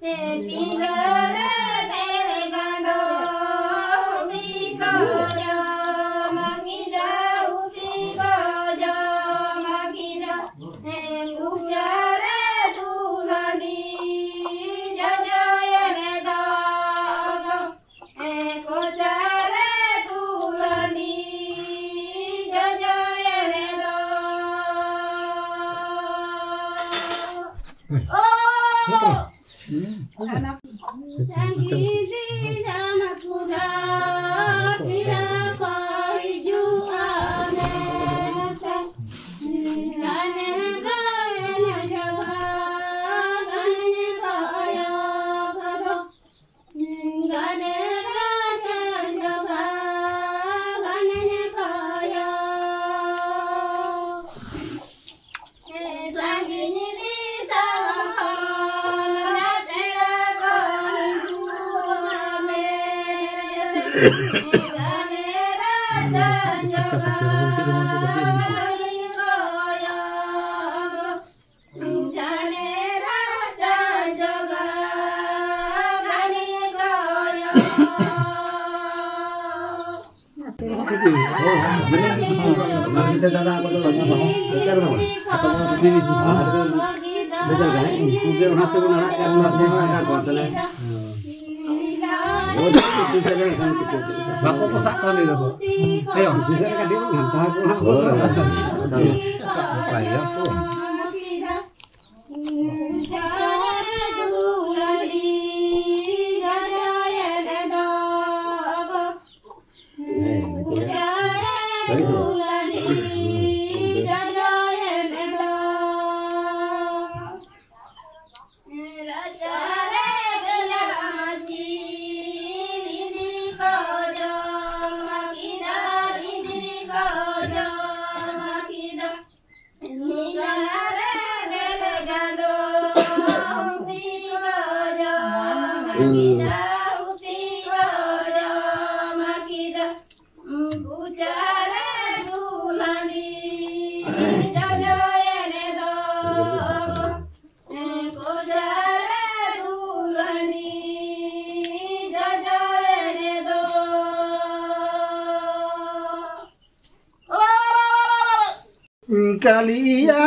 Kalia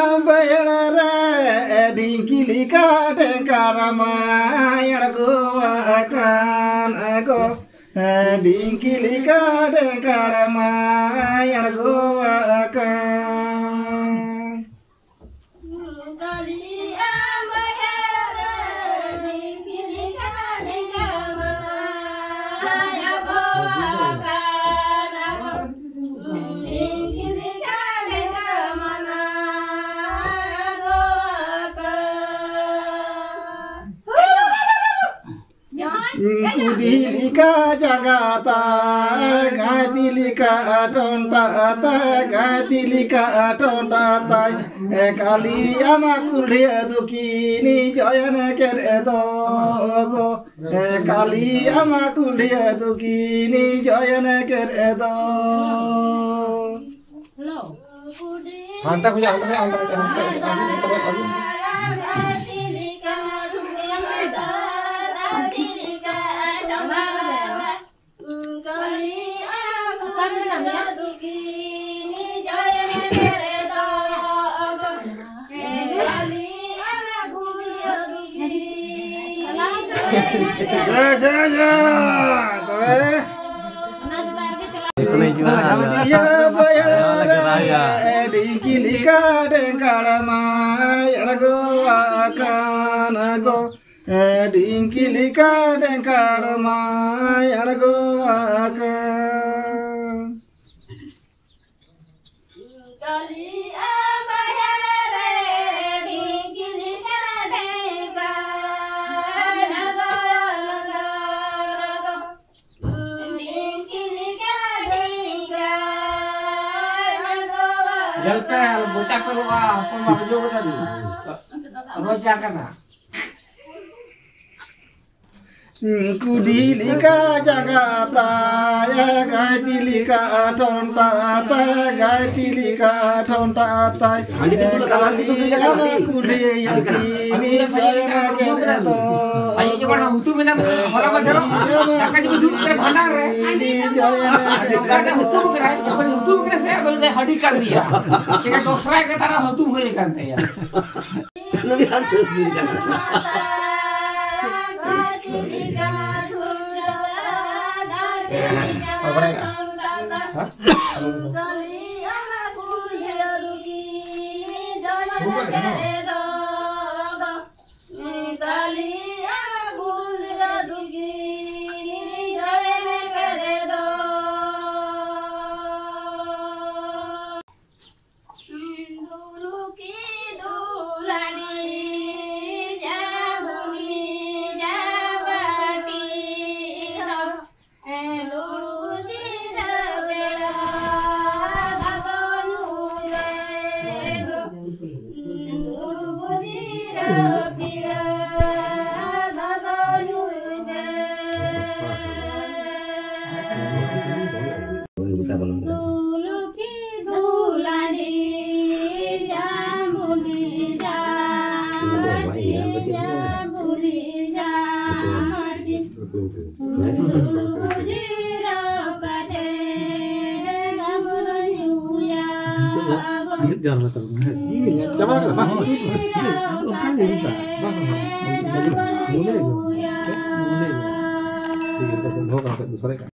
bayara dingkili ka dengkarama yarago akan ako dingkili ka dengkarama yarago akan kalia bayara dingkili ka dengkarama yarago akan ako dingkili ka Kudilika jagata gatilika tonta gatilika tonta kali amakulia dukini jayana keredo kali amakulia dukini jayana keredo Hantar punya hantar Dingkilika dengkarama yarago akan ako dingkilika dengkarama yarago akan Jalpel bocah keluar pembawa tadi. Roja kana. Kudilika jagata ya gaitilika tonta ta gaitilika tonta ta kali ama kudi yakini saya keto Saya juga nak hutu mana orang macam nak jadi hutu ke mana re? Karena hutu kena, kalau hutu kena saya kalau saya hadikan dia. Kita dosra ke tanah hutu boleh kan saya. Jangan letak. Coba ke mana? Kan ini tak. Mulai. Mulai. Mulai. Jadi kita tunggu kalau sore kan.